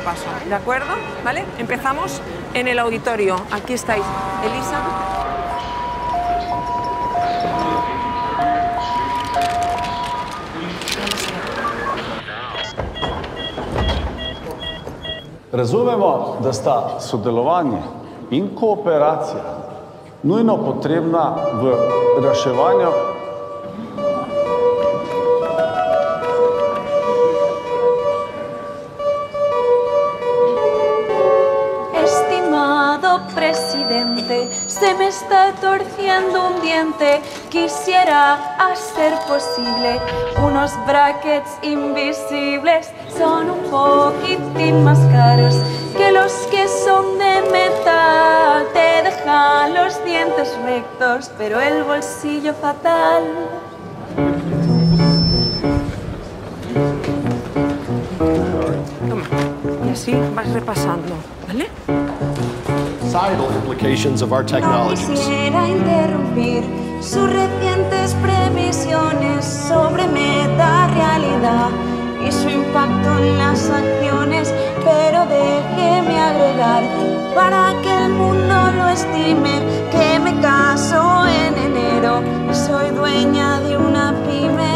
paso, ¿de acuerdo? ¿Vale? Empezamos en el auditorio. Aquí estáis. Elisa. Razumemo, da sta sodelovanje in kooperacija nujno potrebna v reševanju. Estimado presidente, se me está torciendo un diente. Quisiera hacer posible unos brackets invisibles. Son un poquitín más caros que los que son de metal. Te dejan los dientes rectos, pero el bolsillo fatal. Toma. Y así vas repasando, ¿vale? Societal implications of our technologies. Quisiera interrumpir sus recientes previsiones sobre meta-realidad y su impacto en las acciones, pero déjeme agregar, para que el mundo lo estime, que me caso en enero y soy dueña de una pyme.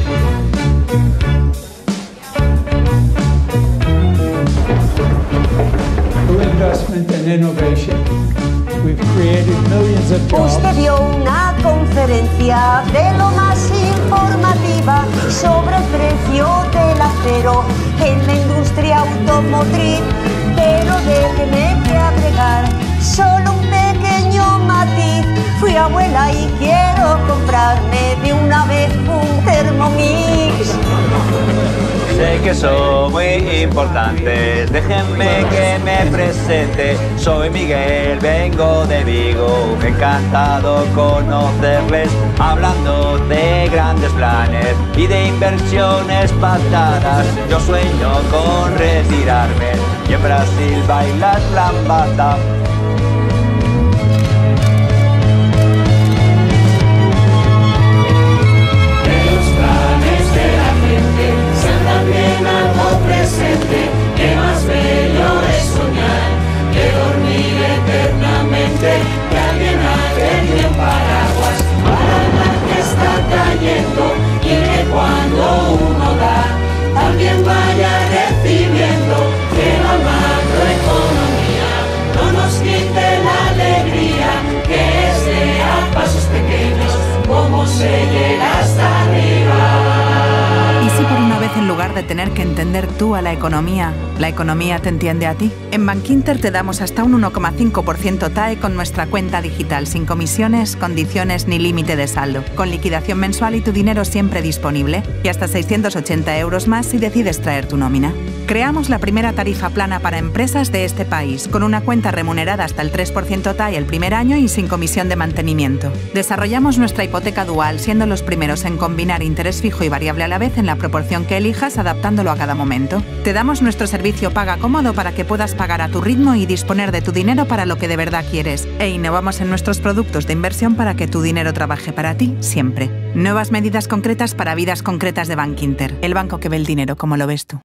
Investment and innovation. We've created millions of jobs. Usted dio una conferencia de lo más informativa sobre el precio del acero en la industria automotriz, pero déjeme que agregar solo un pequeño matiz. Fui abuela y quiero comprarme de una vez un Thermomix. Sé que son muy importantes, déjenme que me presente. Soy Miguel, vengo de Vigo, encantado conocerles. Hablando de grandes planes y de inversiones pactadas, yo sueño con retirarme y en Brasil bailar lambada. También algo presente, que más bello es soñar que dormir eternamente, que alguien haga un paraguas para el mar que está cayendo y que cuando uno da, también vaya recibiendo, que la macroeconomía no nos quite la alegría, que sea a pasos pequeños como se llega hasta arriba. ¿Y si por una vez, en lugar de tener que entender tú a la economía te entiende a ti? En Bankinter te damos hasta un 1,5% TAE con nuestra cuenta digital, sin comisiones, condiciones ni límite de saldo, con liquidación mensual y tu dinero siempre disponible, y hasta 680 euros más si decides traer tu nómina. Creamos la primera tarifa plana para empresas de este país, con una cuenta remunerada hasta el 3% TAE el primer año y sin comisión de mantenimiento. Desarrollamos nuestra hipoteca dual, siendo los primeros en combinar interés fijo y variable a la vez en la proporción que elijas, adaptándolo a cada momento. Te damos nuestro servicio Paga Cómodo para que puedas pagar a tu ritmo y disponer de tu dinero para lo que de verdad quieres. E innovamos en nuestros productos de inversión para que tu dinero trabaje para ti siempre. Nuevas medidas concretas para vidas concretas de Bankinter, el banco que ve el dinero como lo ves tú.